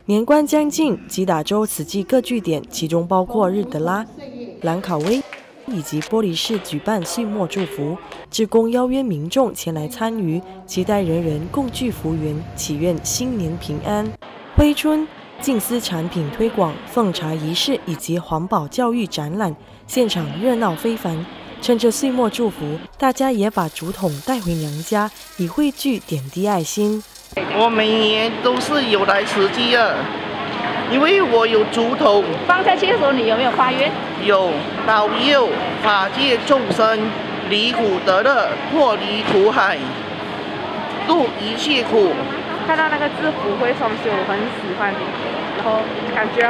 年关将近，吉打州慈济各据点，其中包括日德拉、兰考威以及玻璃市举办岁末祝福，志工邀约民众前来参与，期待人人共聚福缘，祈愿新年平安。挥春、净丝产品推广、奉茶仪式以及环保教育展览，现场热闹非凡。趁着岁末祝福，大家也把竹筒带回娘家，以汇聚点滴爱心。 我每年都是有来慈济的，因为我有竹筒。 放下去的时候，你有没有发愿？ 有保佑法界众生离苦得乐，脱离苦海，度一切苦。 看到那个制服会双修，我很喜欢，然后感觉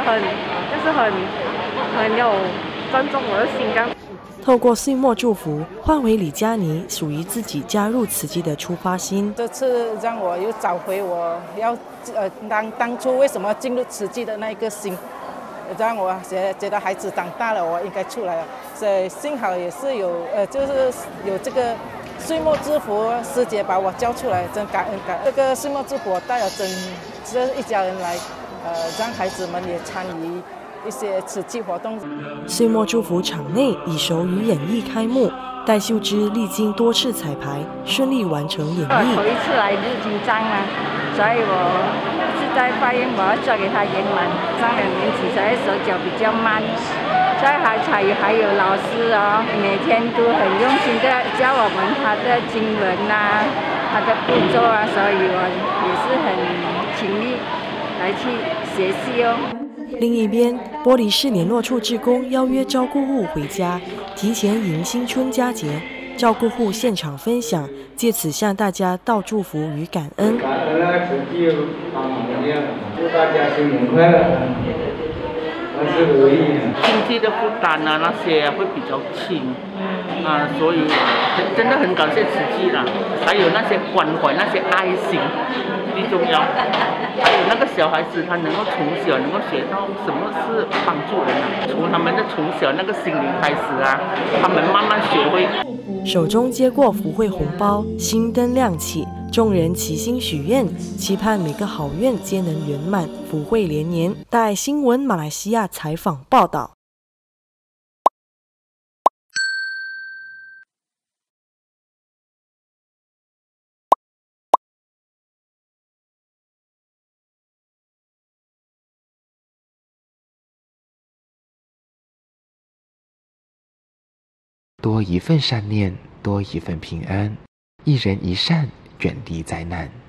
很有尊重我的心这样。 透过岁末祝福，换回李佳妮属于自己加入慈济的出发心。 这次让我又找回我要当初为什么进入慈济的那个心，让我觉得孩子长大了，我应该出来了。所以幸好也是就是有这个岁末祝福，师姐把我叫出来，真感恩。这个岁末祝福我带了这一家人来，让孩子们也参与一些慈济活动。 岁末祝福场内以手语演绎开幕，戴秀芝历经多次彩排，顺利完成演绎。 头一次来就紧张嘛，所以我是在发愿我要做给他圆满。上2年级，所以手脚比较慢，所以还有老师哦，每天都很用心的教我们他的经文啊，他的步骤啊，所以我也是很勤力来去学习哦。 另一边，玻璃市联络处志工邀约照顾户回家，提前迎新春佳节。照顾户现场分享，借此向大家道祝福与感恩。 感恩啊，慈济帮忙这样，祝大家新年快乐，万事如意。 经济的负担啊，那些会比较轻啊，所以真的很感谢慈济啦，还有那些关怀、那些爱心最重要。还有那个小孩子，他能够从小能够学到什么是帮助人啊，从他们的从小那个心灵开始啊，他们慢慢学会。 手中接过福慧红包，心灯亮起，众人齐心许愿，期盼每个好愿皆能圆满，福慧连连。大爱新闻马来西亚采访报道。 多一份善念，多一份平安，一人一善，远离灾难。